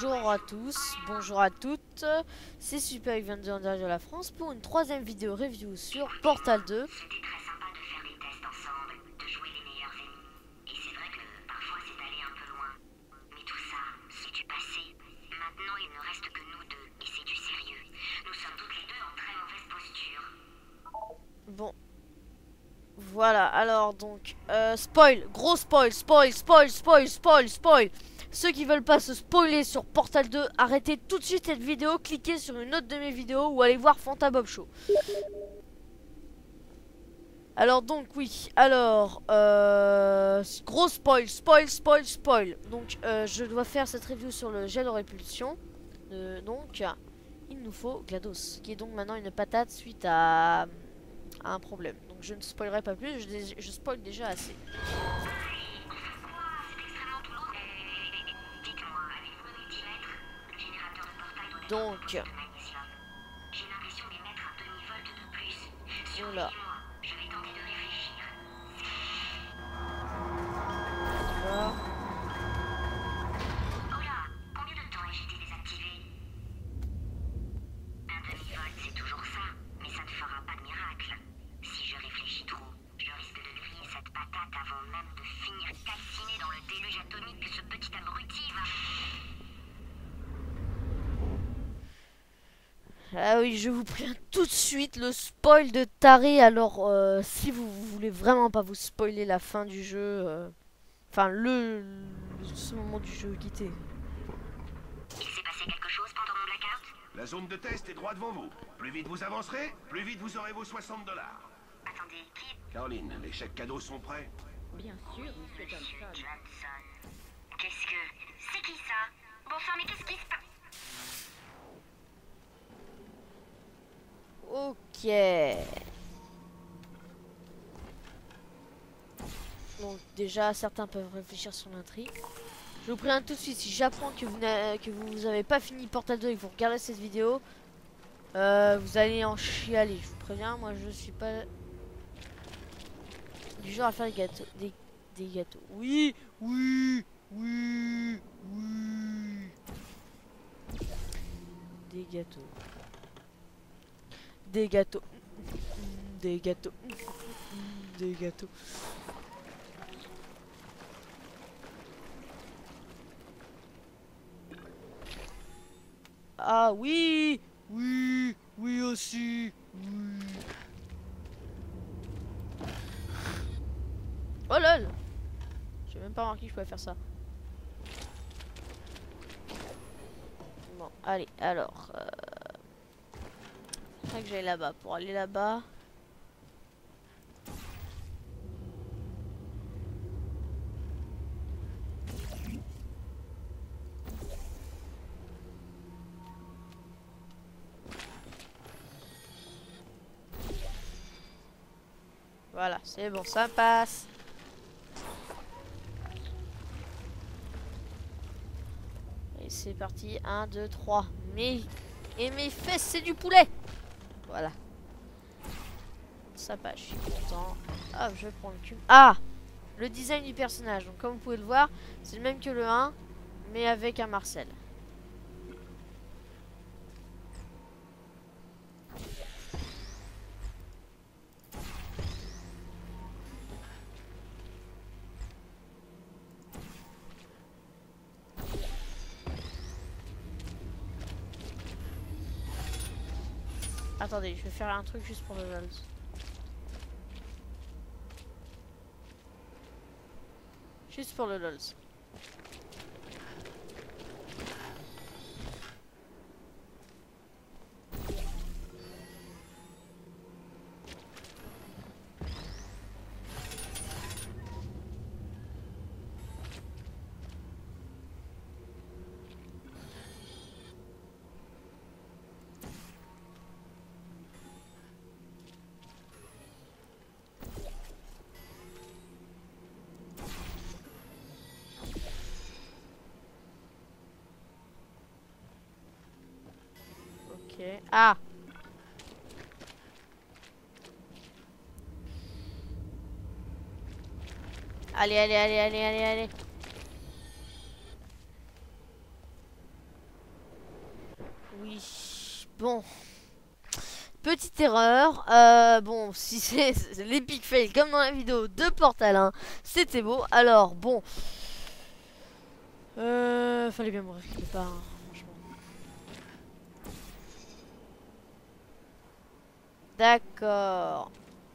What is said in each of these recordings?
Bonjour à tous, bonjour à toutes, c'est Super qui vient de de la France pour une troisième vidéo review sur Portal 2. C'était très sympa de faire des tests ensemble, de jouer les meilleurs ennemis. Et c'est vrai que parfois c'est allé un peu loin. Mais tout ça, c'est du passé. Maintenant il ne reste que nous deux, et c'est du sérieux. Nous sommes toutes les deux en très mauvaise posture. Bon, voilà, alors donc, spoil, gros spoil. Ceux qui veulent pas se spoiler sur Portal 2, arrêtez tout de suite cette vidéo, cliquez sur une autre de mes vidéos ou allez voir Fanta Bob Show. Alors donc oui, alors gros spoil. Donc je dois faire cette review sur le gel de répulsion. Donc il nous faut GLaDOS, qui est donc maintenant une patate suite à un problème. Donc je ne spoilerai pas plus, je spoil déjà assez. Dites-moi, avez-vous un multimètre? Le générateur de portail doit être Donc, composé de magnésium. J'ai l'impression d'émettre un demi-volt de plus. voilà. Surveillez-moi, je vais tenter de réfléchir. D'accord. Oh là, combien de temps ai-je été désactivé? Un demi-volt, c'est toujours ça, mais ça ne fera pas de miracle. Si je réfléchis trop, je risque de griller cette patate avant même de finir calciné dans le déluge atomique que ce petit abruti va... Ah oui, je vous préviens tout de suite, le spoil de taré. Alors, si vous voulez vraiment pas vous spoiler la fin du jeu, enfin ce moment du jeu, quittez. Il s'est passé quelque chose pendant mon blackout? La zone de test est droit devant vous. Plus vite vous avancerez, plus vite vous aurez vos 60 $. Attendez, qui? Caroline, les chèques cadeaux sont prêts? Bien sûr, Monsieur Monsieur Johnson. Johnson. Qu'est-ce que... C'est qui ça? Bon sang, mais qu'est-ce qui se passe? Ok. Donc déjà, certains peuvent réfléchir sur l'intrigue. Je vous préviens tout de suite, si j'apprends que vous avez pas fini Portal 2 et que vous regardez cette vidéo, vous allez en chialer. Je vous préviens, moi je suis pas du genre à faire des gâteaux. Des gâteaux. Oui. Des gâteaux. Des gâteaux. Des gâteaux. Des gâteaux. Ah oui aussi. Oui. Oh lol. J'ai même pas remarqué que je pouvais faire ça. Bon, allez, alors. Faudrait que j'aille là-bas. Pour aller là-bas. Voilà, c'est bon, ça passe. Et c'est parti, 1, 2, 3. Et mes fesses, c'est du poulet. Voilà. Ça passe, je suis content. Ah, je vais prendre le cube. Ah, le design du personnage. Donc, comme vous pouvez le voir, c'est le même que le 1, mais avec un Marcel. Attendez, je vais faire un truc juste pour le LOL. Juste pour le LOLs. Ok. Ah! Allez. Bon. Petite erreur. Bon, si c'est l'épic fail comme dans la vidéo de Portal 1, c'était beau. Alors, bon. Fallait bien mourir quelque part, hein, franchement. D'accord.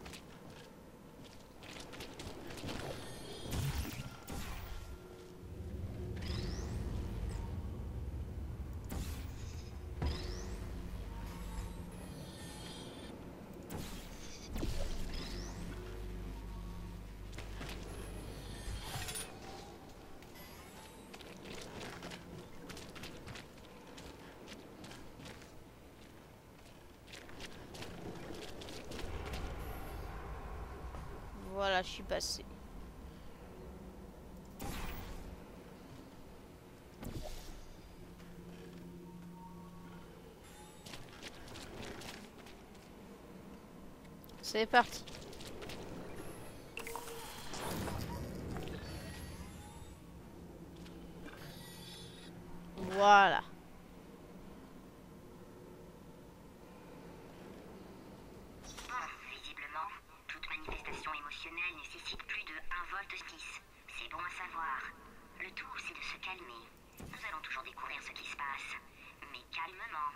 Voilà, je suis passé. C'est parti. Voilà. Visiblement, toute manifestation émotionnelle nécessite plus de 1 volt 6. C'est bon à savoir. Le tout, c'est de se calmer. Nous allons toujours découvrir ce qui se passe, mais calmement.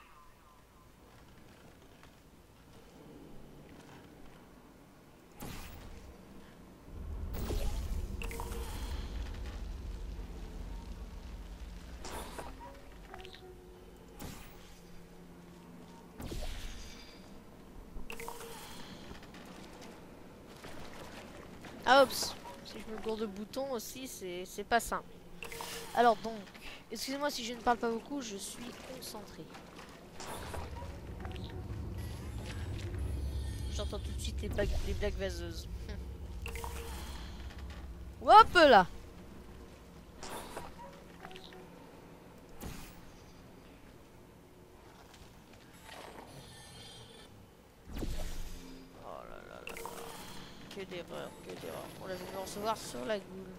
Ah, oups. Si je me gourde de bouton aussi, c'est pas simple. Alors donc, excusez-moi si je ne parle pas beaucoup, je suis concentré. J'entends tout de suite les blagues vaseuses. Hop là. Oh là là là là. Que d'erreur, que d'erreur. On l'a vu me recevoir sur la goule.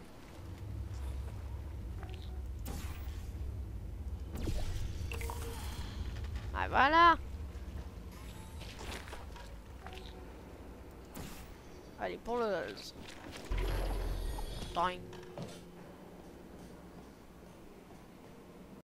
Ah voilà. Allez, pour le... Ding.